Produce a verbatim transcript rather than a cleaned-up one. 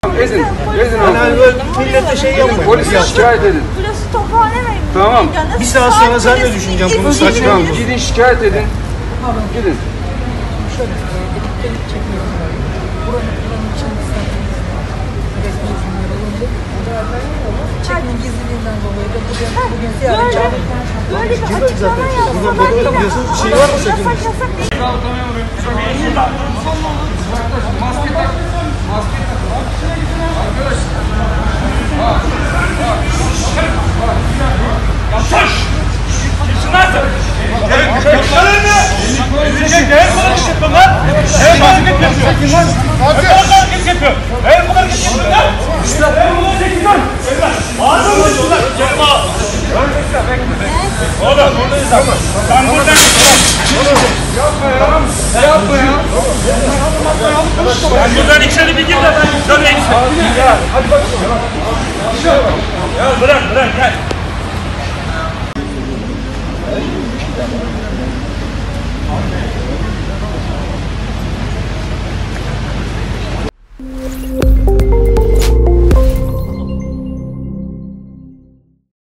Edin, edin oğlum. Yani böyle millete şey yapmayın. Polise şikayet edin. Burası Tophane. Tamam. Bir saat sonra sen ne düşüneceksin? Bunu saçma. Tamam, gidin şikayet edin. Gidin. Şöyle delik çekiyorum. Buranın buranın içerisinde çekmenin gizliliğinden dolayı da bugün bugün ziyaret çağırdık. Böyle bir açıklama yapsalar yine. Bir şey var mı sakın? Yasak yasak değil. Maske tak. Maske tak. Arkadaşlar. Bak. Bak. Yanlış! Kimsin lan sen? Yapsana ne? Ezecek ne? Bu kadar hareket yapıyor lan? Ne bu hareket yapıyor? Ne bu kadar hareket yapıyor? Ne bu kadar hareket yapıyor lan? İşte ne bu kadar hareket yapıyor? Ağzını mı diyorlar? Gelme ağa. Oğlum buradayız ama. Sen buradan Yapma ya. Yapma ya. Sen buradan içeri bir gir de ben döneyim. Hadi bak. Ya bırak bırak gel.